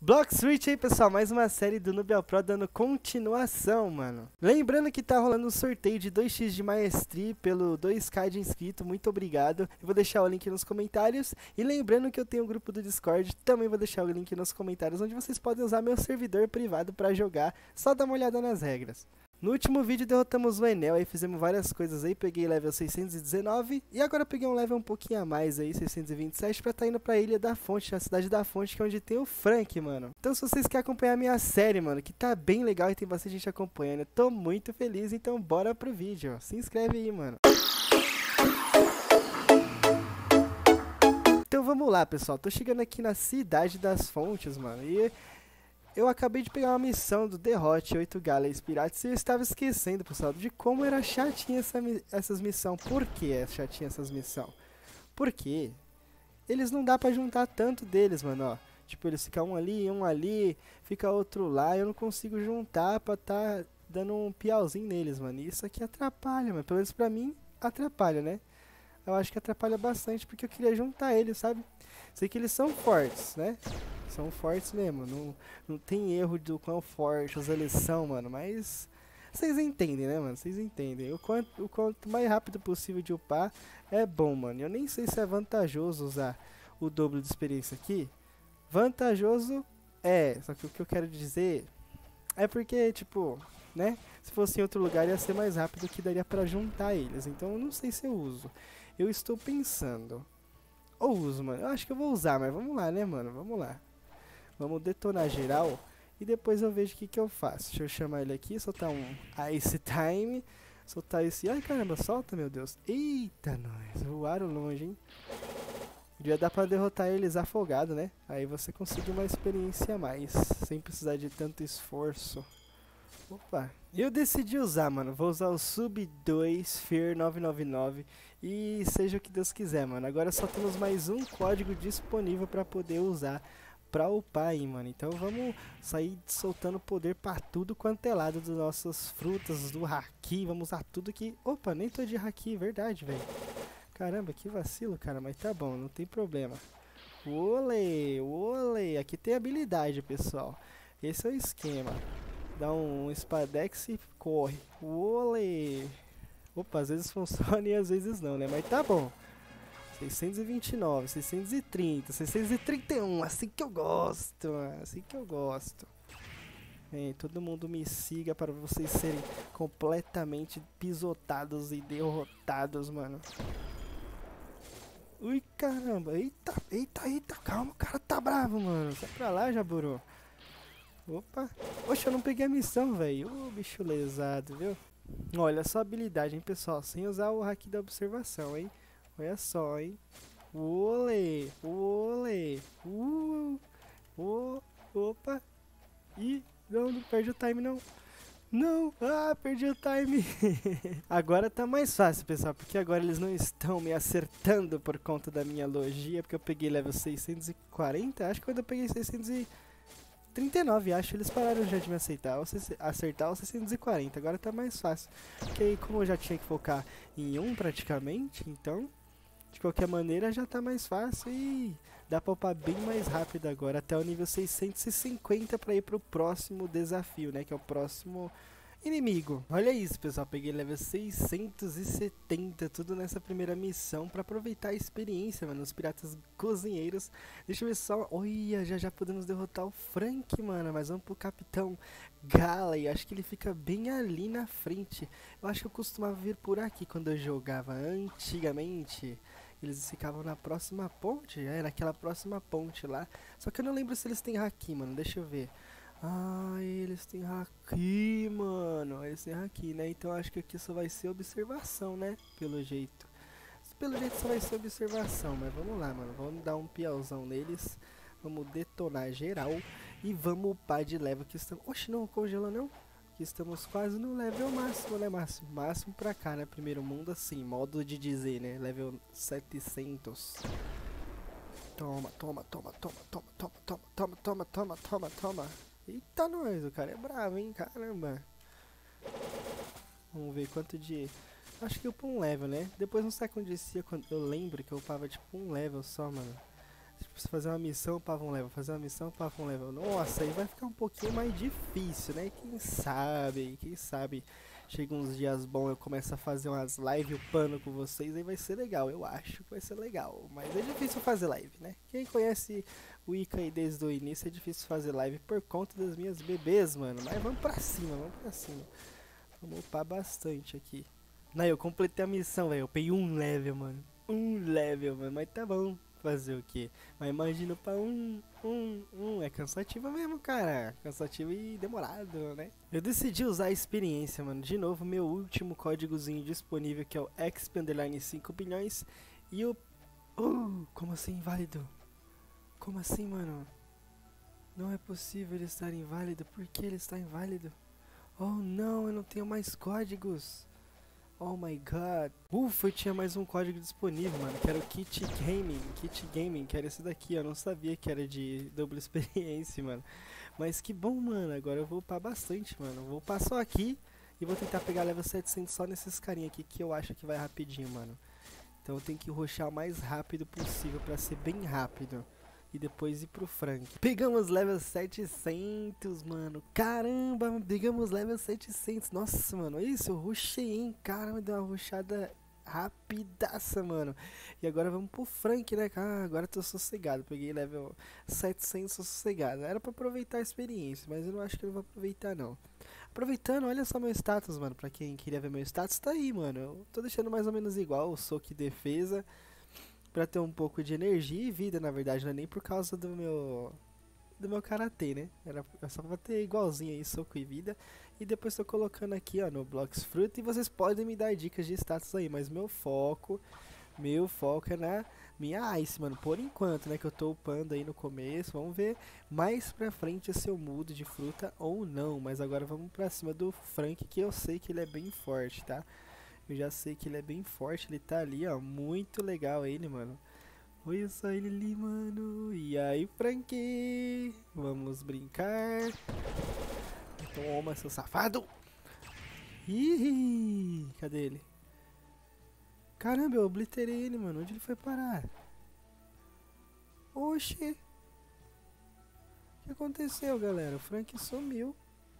Block Switch aí, pessoal, mais uma série do Noob ao Pro dando continuação, mano. Lembrando que tá rolando um sorteio de 2x de maestria pelo 2k de inscrito, muito obrigado. Eu vou deixar o link nos comentários. E lembrando que eu tenho um grupo do Discord, também vou deixar o link nos comentários, onde vocês podem usar meu servidor privado pra jogar. Só dá uma olhada nas regras. No último vídeo derrotamos o Enel, aí fizemos várias coisas aí, peguei level 619 e agora peguei um level um pouquinho a mais aí, 627, pra tá indo pra Ilha da Fonte, a cidade da Fonte, que é onde tem o Frank, mano. Então se vocês querem acompanhar a minha série, mano, que tá bem legal e tem bastante gente acompanhando, eu tô muito feliz, então bora pro vídeo, se inscreve aí, mano. Então vamos lá, pessoal, tô chegando aqui na cidade das Fontes, mano, e eu acabei de pegar uma missão do Derrote 8 Galley Pirates e eu estava esquecendo, pessoal, de como era chatinha essas missões. Por que é chatinha essas missões? Porque eles não dá pra juntar tanto deles, mano, ó. Tipo, eles ficam um ali, fica outro lá, eu não consigo juntar pra tá dando um piauzinho neles, mano. E isso aqui atrapalha, mano. Pelo menos pra mim, atrapalha, né? Eu acho que atrapalha bastante porque eu queria juntar eles, sabe? Sei que eles são fortes, né? São fortes mesmo, não tem erro do quão fortes eles são, mano, mas vocês entendem, né, mano? Vocês entendem. O quanto mais rápido possível de upar é bom, mano. Eu nem sei se é vantajoso usar o dobro de experiência aqui. Vantajoso é, só que o que eu quero dizer é porque, tipo, né? Se fosse em outro lugar ia ser mais rápido que daria pra juntar eles. Então eu não sei se eu uso. Eu estou pensando. Ou uso, mano. Eu acho que eu vou usar, mas vamos lá, né, mano? Vamos lá. Vamos detonar geral e depois eu vejo o que eu faço. Deixa eu chamar ele aqui, soltar um Ice Time. Soltar esse... Ai, caramba, solta, meu Deus. Eita, nós. Voaram longe, hein? Devia dar pra derrotar eles afogado, né? Aí você conseguiu uma experiência a mais, sem precisar de tanto esforço. Opa. Eu decidi usar, mano. Vou usar o Sub 2 Fear 999 e seja o que Deus quiser, mano. Agora só temos mais um código disponível pra poder usar pra upar aí, mano. Então vamos sair soltando poder pra tudo quanto é lado das nossas frutas, do haki. Vamos usar tudo que... Opa, nem tô de haki, verdade, velho. Caramba, que vacilo, cara. Mas tá bom, não tem problema. Olê, olê. Aqui tem habilidade, pessoal. Esse é o esquema. Dá um Spadex e corre. Olê. Opa, às vezes funciona e às vezes não, né? Mas tá bom. 629, 630, 631, assim que eu gosto, assim que eu gosto. Todo mundo me siga para vocês serem completamente pisotados e derrotados, mano. Ui, caramba, eita, eita, eita, calma, o cara tá bravo, mano. Sai pra lá, Jaburu. Opa, poxa, eu não peguei a missão, velho. Ô, bicho lesado, viu? Olha só a habilidade, hein, pessoal, sem usar o haki da observação, hein. Olha só, hein. Olê, olê, opa. Ih, não perde o time não. Não, perdi o time. Agora tá mais fácil, pessoal, porque agora eles não estão me acertando por conta da minha logia, porque eu peguei level 640, acho que quando eu peguei 639, acho, eles pararam já de me acertar o 640, agora tá mais fácil. Porque aí, como eu já tinha que focar em um praticamente, então... De qualquer maneira já tá mais fácil e dá pra upar bem mais rápido agora, até o nível 650 pra ir pro próximo desafio, né, que é o próximo inimigo. Olha isso, pessoal, peguei level 670, tudo nessa primeira missão pra aproveitar a experiência, mano, os piratas cozinheiros. Deixa eu ver só, olha, já podemos derrotar o Frank, mano, mas vamos pro Capitão Galley, acho que ele fica bem ali na frente. Eu acho que eu costumava vir por aqui quando eu jogava antigamente. Eles ficavam na próxima ponte, naquela próxima ponte lá. Só que eu não lembro se eles têm haki, mano, deixa eu ver. Eles têm haki, mano. Eles têm haki, né? Então acho que aqui só vai ser observação, né? Pelo jeito. Pelo jeito só vai ser observação, mas vamos lá, mano. Vamos dar um piauzão neles. Vamos detonar geral. E vamos upar de level que estamos... Oxe, não congelou não? Que estamos quase no level máximo, né? Máximo pra cá, né? Primeiro mundo assim, modo de dizer, né? Level 700. Toma, toma, toma, toma, toma, toma, toma, toma, toma, toma, toma, toma. Eita, nós, o cara é bravo, hein? Caramba. Vamos ver quanto de... Acho que eu upo um level, né? Depois não sei quando descia, quando eu lembro que eu upava tipo um level só, mano. Tipo, se fazer uma missão, o pavão leva. Fazer uma missão, o pavão leva. Nossa, aí vai ficar um pouquinho mais difícil, né? Quem sabe chega uns dias bons, eu começo a fazer umas lives upando com vocês, aí vai ser legal, eu acho que vai ser legal. Mas é difícil fazer live, né? Quem conhece o Ica aí desde o início, é difícil fazer live por conta das minhas bebês, mano. Mas vamos pra cima, vamos pra cima. Vamos upar bastante aqui. Não, eu completei a missão, velho. Eu peguei um level, mano. Um level, mano. Mas tá bom. Fazer o quê? Mas imagina pra é cansativo mesmo, cara. Cansativo e demorado, né? Eu decidi usar a experiência, mano. De novo, meu último códigozinho disponível, que é o XP_5 bilhões. E o... como assim inválido? Como assim, mano? Não é possível ele estar inválido. Por que ele está inválido? Oh, não, eu não tenho mais códigos. Oh my god. Ufa, eu tinha mais um código disponível, mano, que era o Kit Gaming, que era esse daqui. Eu não sabia que era de dupla experiência, mano. Mas que bom, mano. Agora eu vou upar bastante, mano. Vou upar só aqui e vou tentar pegar level 700 só nesses carinha aqui, que eu acho que vai rapidinho, mano. Então eu tenho que rushar o mais rápido possível pra ser bem rápido. E depois ir pro Frank. Pegamos level 700, mano. Caramba, pegamos level 700. Nossa, mano, isso, eu rushei, hein. Caramba, deu uma rushada rapidaça, mano. E agora vamos pro Frank, né? Ah, agora eu tô sossegado. Peguei level 700 sossegado. Era pra aproveitar a experiência, mas eu não acho que eu vou aproveitar, não. Aproveitando, olha só meu status, mano. Pra quem queria ver meu status, tá aí, mano. Eu tô deixando mais ou menos igual o soco e defesa. Pra ter um pouco de energia e vida, na verdade, não é nem por causa do meu karatê, né? Era só pra ter igualzinho aí, soco e vida. E depois tô colocando aqui, ó, no Blocks Fruit. E vocês podem me dar dicas de status aí, mas meu foco é na minha Ice, mano. Por enquanto, né, que eu tô upando aí no começo. Vamos ver mais pra frente se eu mudo de fruta ou não. Mas agora vamos pra cima do Frank, que eu sei que ele é bem forte, tá? Eu já sei que ele é bem forte, ele tá ali, ó, muito legal ele, mano. Olha só ele ali, mano. E aí, Frank? Vamos brincar. Toma, seu safado. Ih, cadê ele? Caramba, eu obliterei ele, mano. Onde ele foi parar? Oxi. O que aconteceu, galera? O Frank sumiu.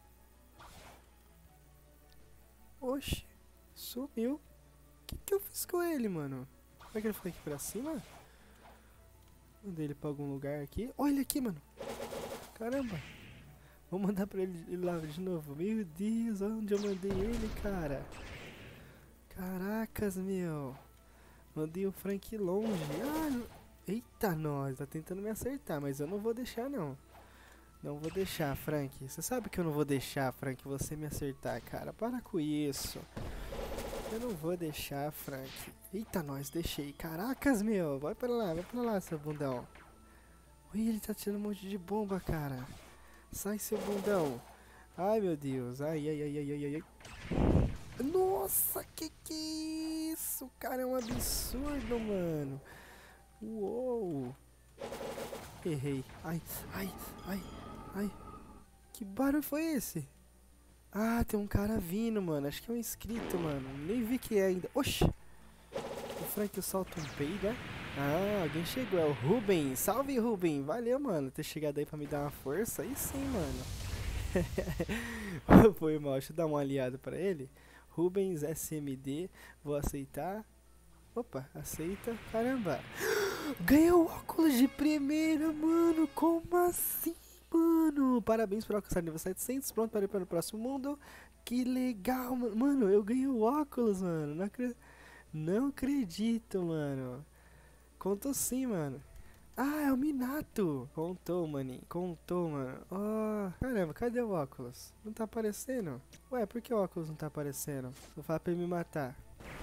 Oxi. Sumiu. O que eu fiz com ele, mano? Será que ele foi aqui pra cima? Mandei ele pra algum lugar aqui. Olha ele aqui, mano. Caramba. Vou mandar pra ele ir lá de novo. Meu Deus, onde eu mandei ele, cara? Caracas, meu. Mandei o Frank longe. Ah, eita, nós. Tá tentando me acertar, mas eu não vou deixar, não. Não vou deixar, Frank. Você sabe que eu não vou deixar, Frank, você me acertar, cara. Para com isso. Eu não vou deixar, Frank. Eita, nós, deixei. Caracas, meu. Vai pra lá, seu bundão. Ui, ele tá tirando um monte de bomba, cara. Sai, seu bundão. Ai, meu Deus. Ai, ai, ai, ai, ai, ai. Nossa, que é isso? Cara, é um absurdo, mano. Uou. Errei. Ai, ai, ai, ai. Que barulho foi esse? Ah, tem um cara vindo, mano. Acho que é um inscrito, mano. Nem vi que é ainda. Oxi! O Frank solta um peido, é? Ah, alguém chegou. É o Ruben. Salve, Ruben. Valeu, mano, ter chegado aí pra me dar uma força. Aí sim, mano. Foi mal. Deixa eu dar uma aliada pra ele. Rubens SMD. Vou aceitar. Opa, aceita. Caramba. Ganhou óculos de primeira, mano. Como assim? Mano, parabéns por alcançar nível 700, pronto para ir para o próximo mundo. Que legal, mano. Mano, eu ganhei o óculos, mano. Não acredito, mano. Contou sim, mano. Ah, é o Minato. Contou, maninho. Contou, mano. Oh, caramba, cadê o óculos? Não tá aparecendo? Ué, por que o óculos não tá aparecendo? Vou falar pra ele me matar.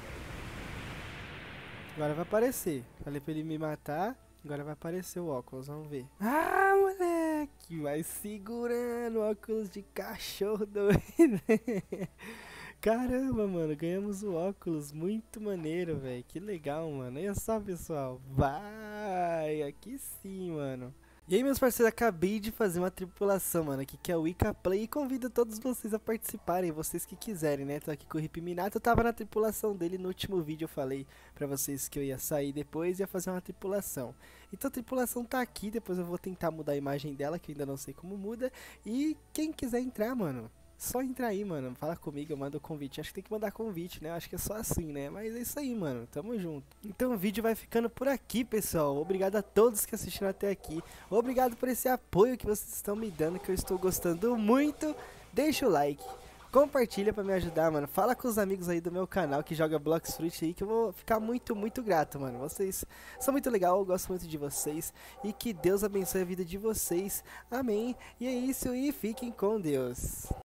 Agora vai aparecer. Falei pra ele me matar. Agora vai aparecer o óculos, vamos ver. Ah, moleque, vai segurando o óculos de cachorro doido. Caramba, mano, ganhamos o óculos, muito maneiro, velho. Que legal, mano. Olha só, pessoal. Vai, aqui sim, mano. E aí, meus parceiros, acabei de fazer uma tripulação, mano, aqui que é o Ica Play, e convido todos vocês a participarem, vocês que quiserem, né? Tô aqui com o Hip Minato, eu tava na tripulação dele, no último vídeo eu falei pra vocês que eu ia sair depois e ia fazer uma tripulação. Então a tripulação tá aqui, depois eu vou tentar mudar a imagem dela, que eu ainda não sei como muda, e quem quiser entrar, mano, só entrar aí, mano, fala comigo, eu mando o convite. Acho que tem que mandar convite, né? Acho que é só assim, né? Mas é isso aí, mano, tamo junto. Então o vídeo vai ficando por aqui, pessoal. Obrigado a todos que assistiram até aqui. Obrigado por esse apoio que vocês estão me dando, que eu estou gostando muito. Deixa o like, compartilha pra me ajudar, mano. Fala com os amigos aí do meu canal que joga Blox Fruit aí, que eu vou ficar muito, muito grato, mano. Vocês são muito legal, eu gosto muito de vocês. E que Deus abençoe a vida de vocês. Amém. E é isso, e fiquem com Deus.